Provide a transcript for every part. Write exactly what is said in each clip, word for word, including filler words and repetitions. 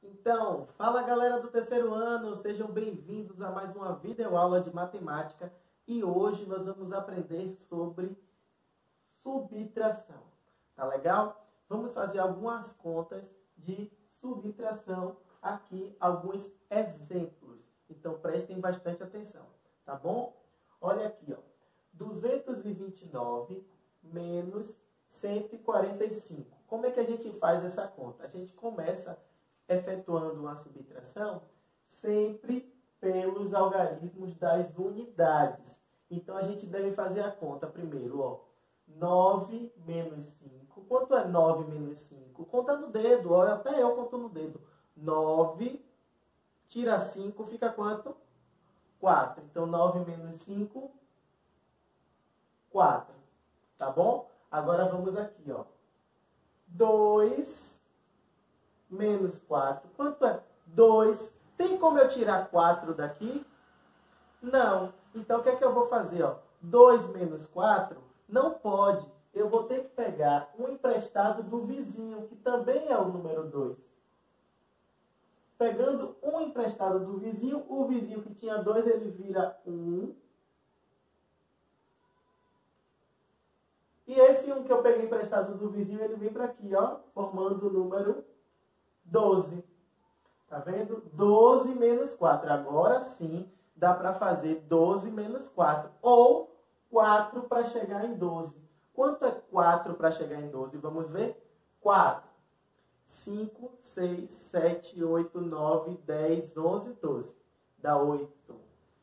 Então, fala galera do terceiro ano, sejam bem-vindos a mais uma videoaula de matemática e hoje nós vamos aprender sobre subtração, tá legal? Vamos fazer algumas contas de subtração aqui, alguns exemplos, então prestem bastante atenção, tá bom? Olha aqui, ó, duzentos e vinte e nove menos cento e quarenta e cinco. Como é que a gente faz essa conta? A gente começa efetuando uma subtração sempre pelos algarismos das unidades. Então, a gente deve fazer a conta primeiro, ó, nove menos cinco. Quanto é nove menos cinco? Conta no dedo, ó, até eu conto no dedo. nove, tira cinco, fica quanto? quatro. Então, nove menos cinco, quatro. Tá bom? Agora, vamos aqui, ó. dois menos quatro. Quanto é? dois. Tem como eu tirar quatro daqui? Não. Então, o que é que eu vou fazer? Ó? dois menos quatro? Não pode. Eu vou ter que pegar um emprestado do vizinho, que também é o número dois. Pegando um emprestado do vizinho, o vizinho que tinha dois, ele vira um. E esse um que eu peguei emprestado do vizinho, ele vem para aqui, ó, formando o número doze. Tá vendo? doze menos quatro. Agora sim, dá para fazer doze menos quatro. Ou quatro para chegar em doze. Quanto é quatro para chegar em doze? Vamos ver? quatro. cinco, seis, sete, oito, nove, dez, onze, doze. Dá oito.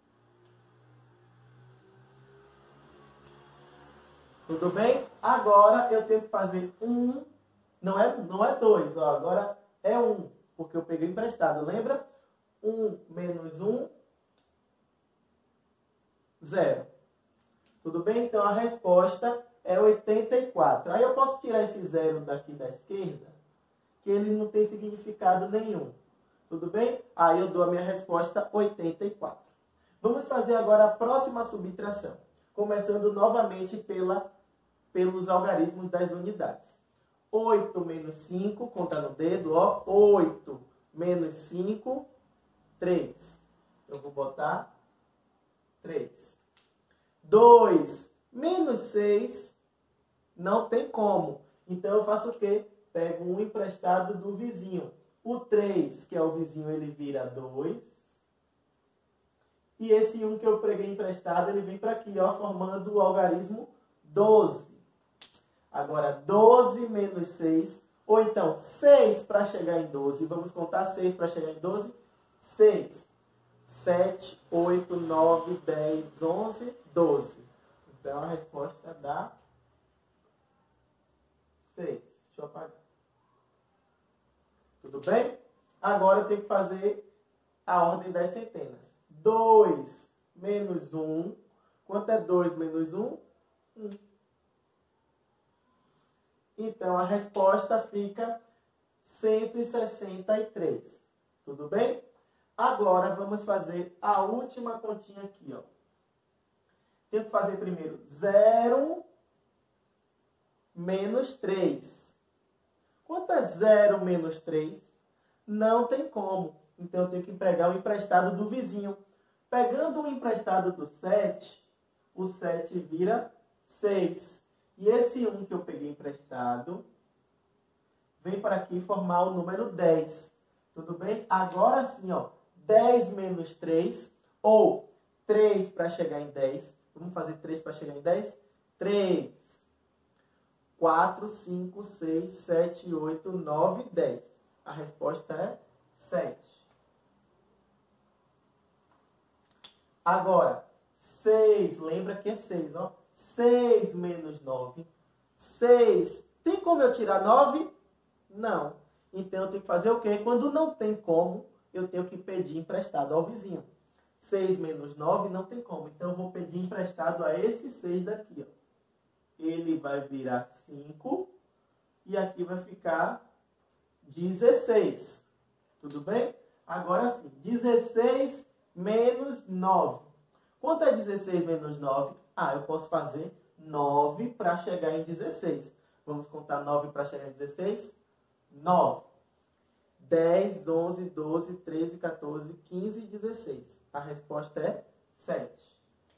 Tudo bem? Agora eu tenho que fazer um. Não é, não é dois, ó. Agora é um, porque eu peguei emprestado. Lembra? um menos um, zero. Tudo bem? Então a resposta é oitenta e quatro. Aí eu posso tirar esse zero daqui da esquerda, que ele não tem significado nenhum. Tudo bem? Aí eu dou a minha resposta oitenta e quatro. Vamos fazer agora a próxima subtração. Começando novamente pela, pelos algarismos das unidades. oito menos cinco, conta no dedo, ó. oito menos cinco, três. Eu vou botar três. dois menos seis, não tem como. Então, eu faço o quê? Pego um emprestado do vizinho. O três, que é o vizinho, ele vira dois. E esse um que eu peguei emprestado, ele vem para aqui, ó, formando o algarismo doze. Agora, doze menos seis, ou então seis para chegar em doze. Vamos contar seis para chegar em doze? seis, sete, oito, nove, dez, onze, doze. Então, a resposta dá seis. Deixa eu apagar. Tudo bem? Agora eu tenho que fazer a ordem das centenas. dois menos um. Quanto é dois menos um? um. Então, a resposta fica cento e sessenta e três. Tudo bem? Agora, vamos fazer a última continha aqui, ó. Tenho que fazer primeiro zero menos três. Quanto é zero menos três? Não tem como. Então, eu tenho que empregar o emprestado do vizinho. Pegando o emprestado do sete, o sete vira seis. E esse um que eu peguei emprestado vem para aqui formar o número dez. Tudo bem? Agora sim, ó, dez menos três, ou três para chegar em dez. Vamos fazer três para chegar em dez? três. quatro, cinco, seis, sete, oito, nove, dez. A resposta é sete. Agora, seis, lembra que é seis, ó. seis menos nove. seis. Tem como eu tirar nove? Não. Então, eu tenho que fazer o quê? Quando não tem como, eu tenho que pedir emprestado ao vizinho. seis menos nove não tem como. Então, eu vou pedir emprestado a esse seis daqui, ó. Ele vai virar cinco. E aqui vai ficar dezesseis. Tudo bem? Agora sim. dezesseis menos nove. Quanto é dezesseis menos nove? Ah, eu posso fazer nove para chegar em dezesseis. Vamos contar nove para chegar em dezesseis? nove. dez, onze, doze, treze, quatorze, quinze e dezesseis. A resposta é sete.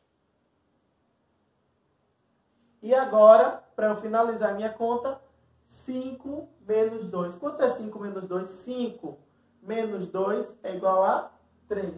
E agora, para eu finalizar minha conta, cinco menos dois. Quanto é cinco menos dois? cinco menos dois é igual a três.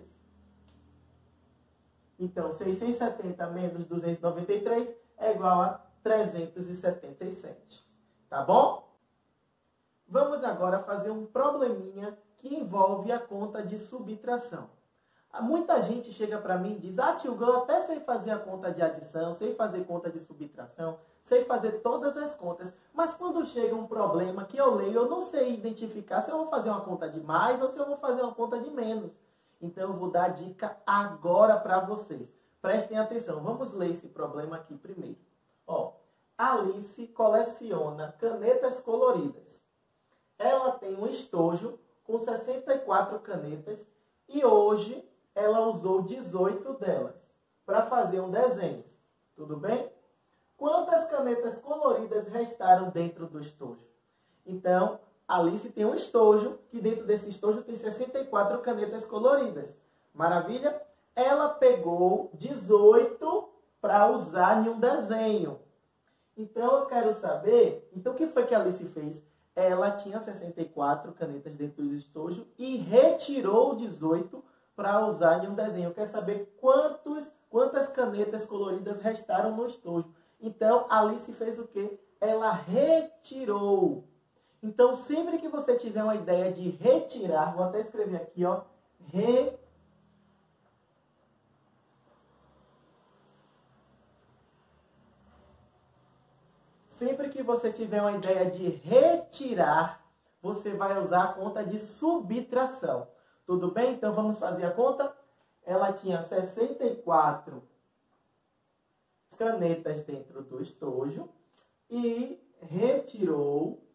Então, seiscentos e setenta menos duzentos e noventa e três é igual a trezentos e setenta e sete. Tá bom? Vamos agora fazer um probleminha que envolve a conta de subtração. Muita gente chega para mim e diz: ah, tio, eu até sei fazer a conta de adição, sei fazer conta de subtração, sei fazer todas as contas, mas quando chega um problema que eu leio, eu não sei identificar se eu vou fazer uma conta de mais ou se eu vou fazer uma conta de menos. Então eu vou dar a dica agora para vocês. Prestem atenção, vamos ler esse problema aqui primeiro. Ó, Alice coleciona canetas coloridas. Ela tem um estojo com sessenta e quatro canetas e hoje ela usou dezoito delas para fazer um desenho. Tudo bem? Quantas canetas coloridas restaram dentro do estojo? Então, Alice tem um estojo, que dentro desse estojo tem sessenta e quatro canetas coloridas. Maravilha? Ela pegou dezoito para usar em um desenho. Então, eu quero saber... Então, o que foi que a Alice fez? Ela tinha sessenta e quatro canetas dentro do estojo e retirou dezoito para usar em um desenho. Eu quero saber quantos, quantas canetas coloridas restaram no estojo. Então, Alice fez o quê? Ela retirou. Então, sempre que você tiver uma ideia de retirar, vou até escrever aqui, ó, re... Sempre que você tiver uma ideia de retirar, você vai usar a conta de subtração. Tudo bem? Então, vamos fazer a conta? Ela tinha sessenta e quatro canetas dentro do estojo e retirou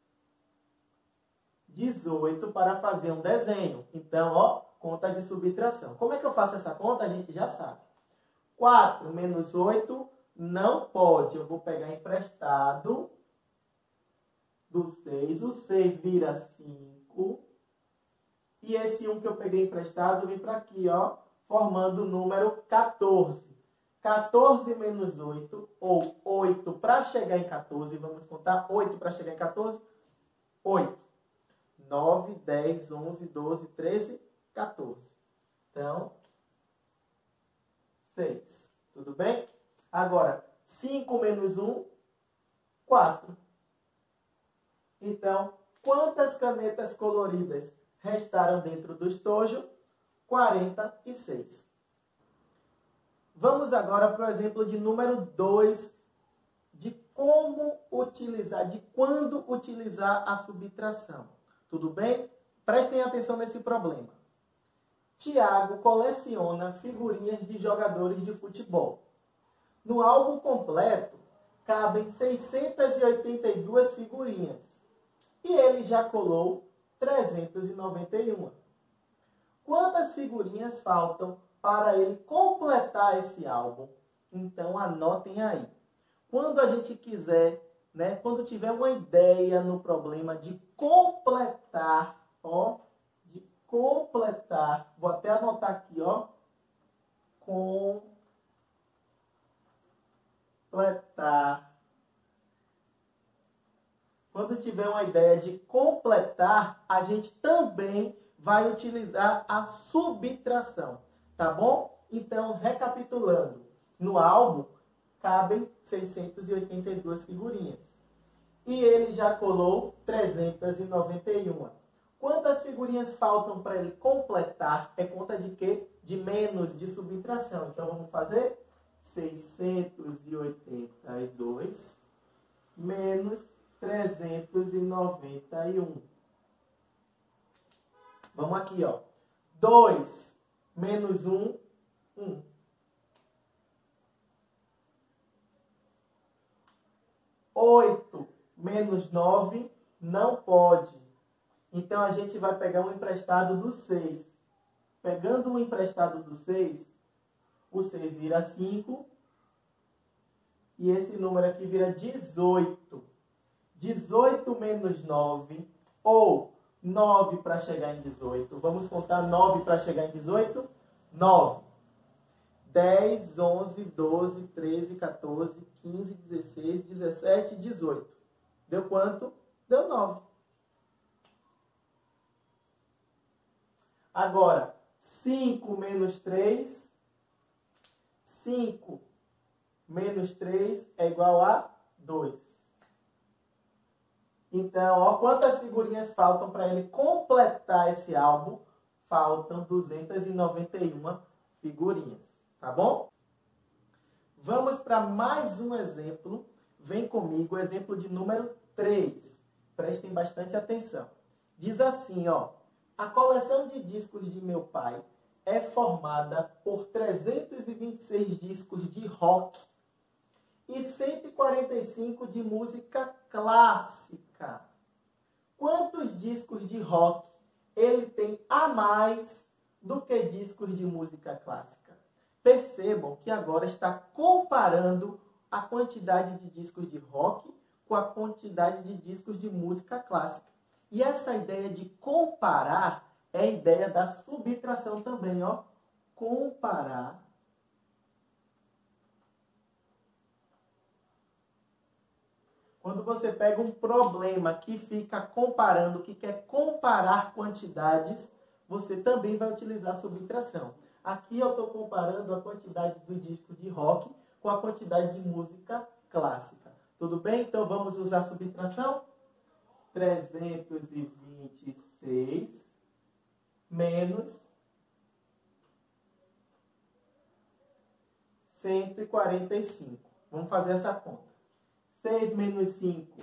dezoito para fazer um desenho. Então, ó, conta de subtração. Como é que eu faço essa conta? A gente já sabe. quatro menos oito não pode. Eu vou pegar emprestado do seis. O seis vira cinco. E esse um que eu peguei emprestado vem para aqui, ó, formando o número quatorze. quatorze menos oito, ou oito para chegar em quatorze. Vamos contar oito para chegar em quatorze. oito. nove, dez, onze, doze, treze, quatorze. Então, seis. Tudo bem? Agora, cinco menos um, quatro. Então, quantas canetas coloridas restaram dentro do estojo? quarenta e seis. Vamos agora para o exemplo de número dois, de como utilizar, de quando utilizar a subtração. Tudo bem? Prestem atenção nesse problema. Tiago coleciona figurinhas de jogadores de futebol. No álbum completo, cabem seiscentas e oitenta e duas figurinhas. E ele já colou trezentas e noventa e uma. Quantas figurinhas faltam para ele completar esse álbum? Então, anotem aí. Quando a gente quiser, né, quando tiver uma ideia no problema de completar, ó, de completar, vou até anotar aqui, ó, completar. Quando tiver uma ideia de completar, a gente também vai utilizar a subtração, tá bom? Então, recapitulando, no álbum cabem seiscentas e oitenta e duas figurinhas. E ele já colou trezentas e noventa e uma. Quantas figurinhas faltam para ele completar? É conta de quê? De menos, de subtração. Então, vamos fazer seiscentos e oitenta e dois menos trezentos e noventa e um. Vamos aqui, ó. dois menos um, um. oito menos nove não pode. Então, a gente vai pegar um emprestado do seis. Pegando um emprestado do seis, o seis vira cinco. E esse número aqui vira dezoito. dezoito menos nove, ou nove para chegar em dezoito. Vamos contar nove para chegar em dezoito? nove. dez, onze, doze, treze, quatorze, quinze, dezesseis, dezessete, dezoito. Deu quanto? Deu nove. Agora, cinco menos três. cinco menos três é igual a dois. Então, ó, quantas figurinhas faltam para ele completar esse álbum? Faltam duzentas e noventa e uma figurinhas, tá bom? Vamos para mais um exemplo. Vem comigo, exemplo de número três. Prestem bastante atenção. Diz assim, ó. A coleção de discos de meu pai é formada por trezentos e vinte e seis discos de rock e cento e quarenta e cinco de música clássica. Quantos discos de rock ele tem a mais do que discos de música clássica? Percebam que agora está comparando a quantidade de discos de rock com a quantidade de discos de música clássica. E essa ideia de comparar é a ideia da subtração também, ó. Comparar quando você pega um problema que fica comparando, que quer comparar quantidades, você também vai utilizar a subtração. Aqui eu estou comparando a quantidade do disco de rock com a quantidade de música clássica. Tudo bem? Então vamos usar a subtração? trezentos e vinte e seis menos cento e quarenta e cinco. Vamos fazer essa conta. seis menos cinco,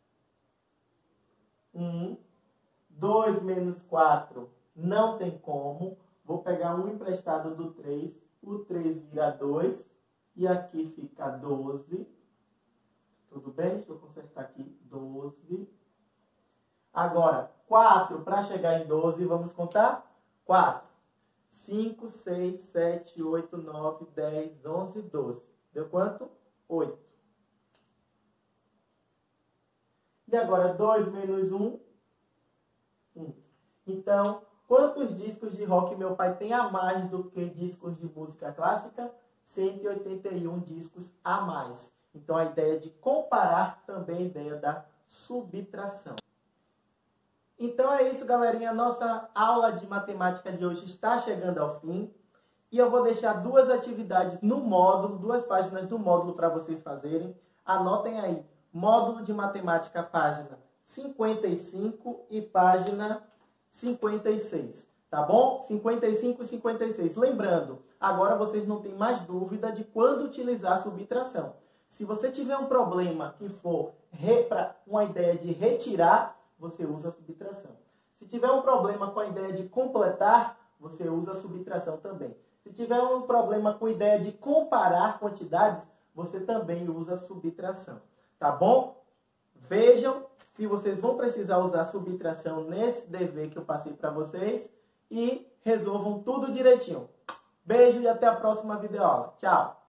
um. dois menos quatro, não tem como. Vou pegar um emprestado do três. O três vira dois. E aqui fica doze. Tudo bem? Deixa eu consertar aqui. doze. Agora, quatro para chegar em doze, vamos contar? quatro. cinco, seis, sete, oito, nove, dez, onze, doze. Deu quanto? oito. E agora, dois menos um, um. Então, quantos discos de rock meu pai tem a mais do que discos de música clássica? cento e oitenta e um discos a mais. Então, a ideia de comparar também é a ideia da subtração. Então é isso, galerinha. Nossa aula de matemática de hoje está chegando ao fim. E eu vou deixar duas atividades no módulo, duas páginas do módulo para vocês fazerem. Anotem aí. Módulo de matemática, página cinquenta e cinco e página cinquenta e seis. Tá bom? cinquenta e cinco e cinquenta e seis. Lembrando, agora vocês não têm mais dúvida de quando utilizar a subtração. Se você tiver um problema que for para uma ideia de retirar, você usa a subtração. Se tiver um problema com a ideia de completar, você usa a subtração também. Se tiver um problema com a ideia de comparar quantidades, você também usa a subtração. Tá bom? Vejam se vocês vão precisar usar a subtração nesse dever que eu passei para vocês e resolvam tudo direitinho. Beijo e até a próxima videoaula. Tchau!